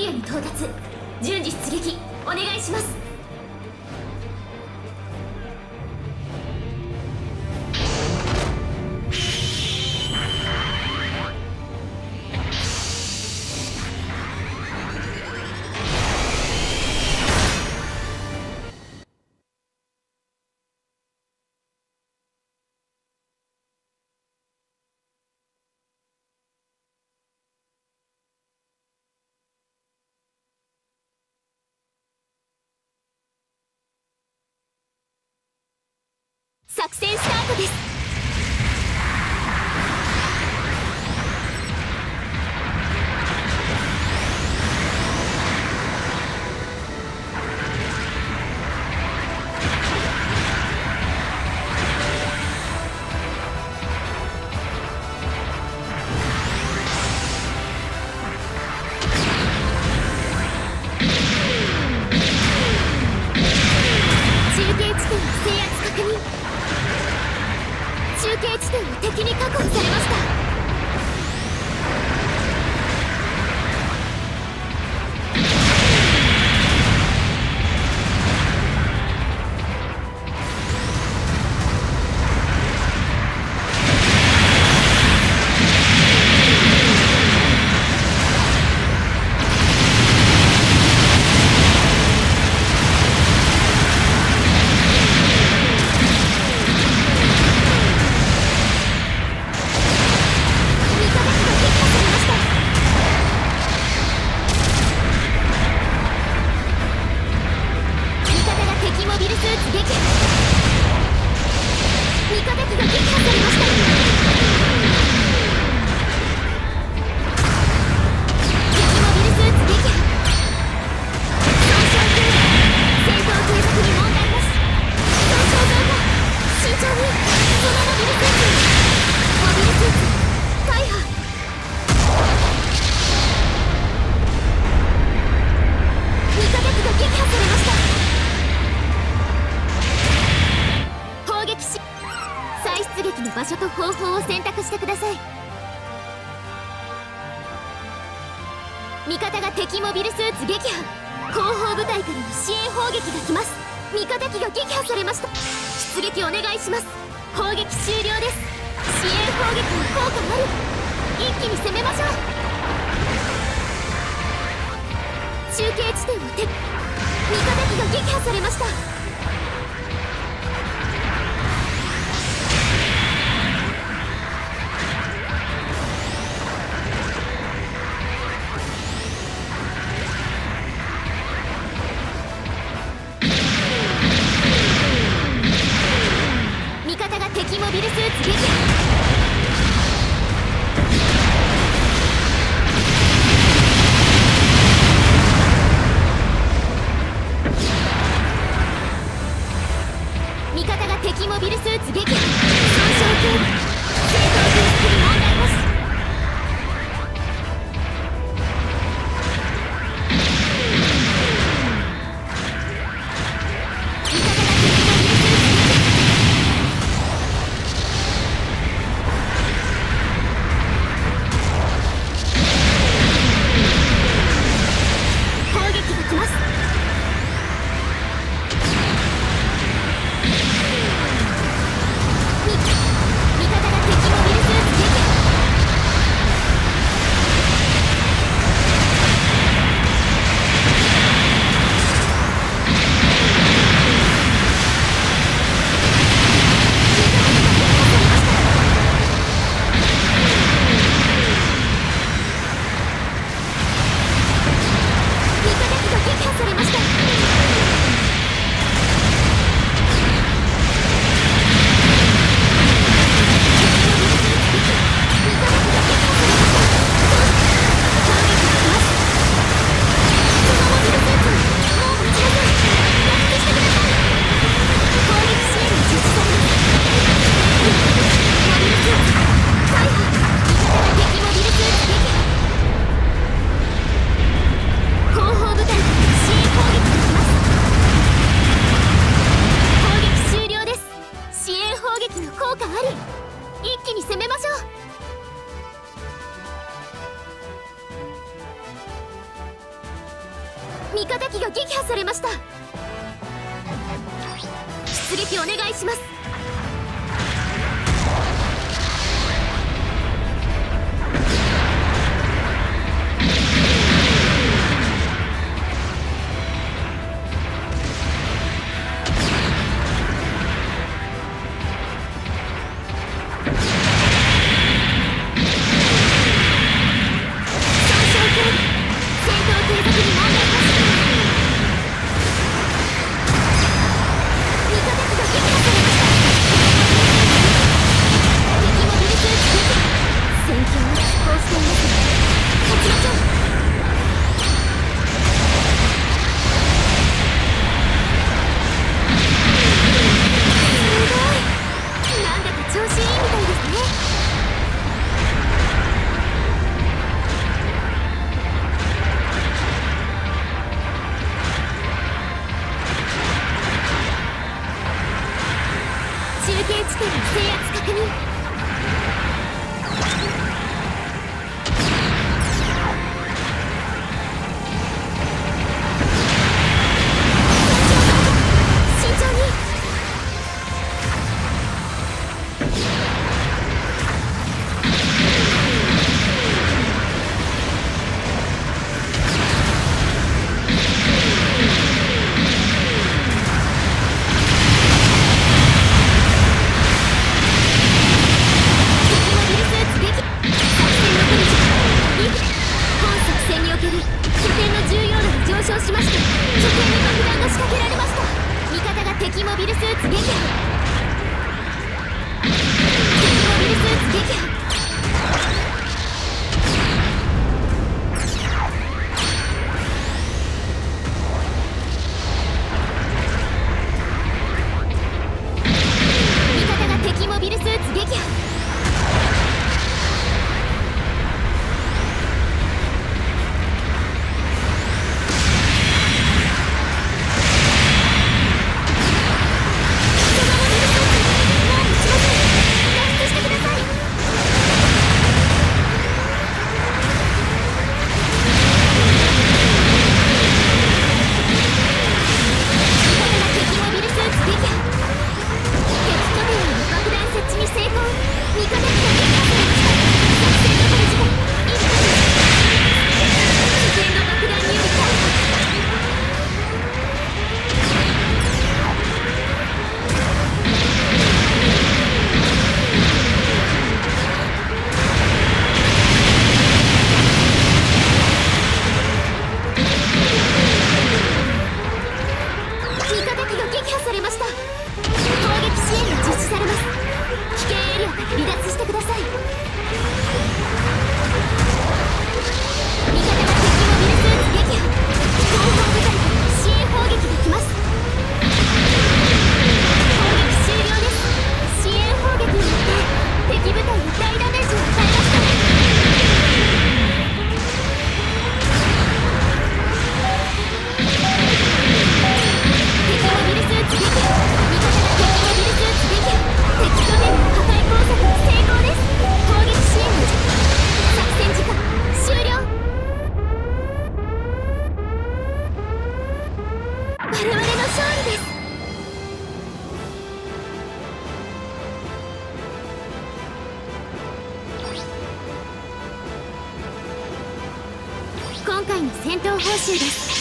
リアに到達。順次出撃お願いします。作戦スタートです。中継地点の制圧確認。中継地点を敵に確保されました。場所と方法を選択してください。味方が敵モビルスーツ撃破。後方部隊からの支援砲撃が来ます。味方機が撃破されました。出撃お願いします。砲撃終了です。支援砲撃の効果ある。一気に攻めましょう。中継地点を味方機が撃破されました。敵モビルスーツ撃破。 味方機が撃破されました。出撃お願いします。中継地点の制圧確認。慎重に。敵モビルスーツ撃破。敵モビルスーツ撃破。味方が敵モビルスーツ撃破。離脱してください。味方が敵モビルスーツ撃破。後方部隊から支援砲撃が来ます。砲撃終了です。支援砲撃によって敵部隊に大ダメージを与えました。敵モビルスーツ撃破。味方が敵モビルスーツ撃破。敵拠点の破壊工作に成功です。攻撃支援の作戦時間終了。我々の勝利です。今回の戦闘報酬です。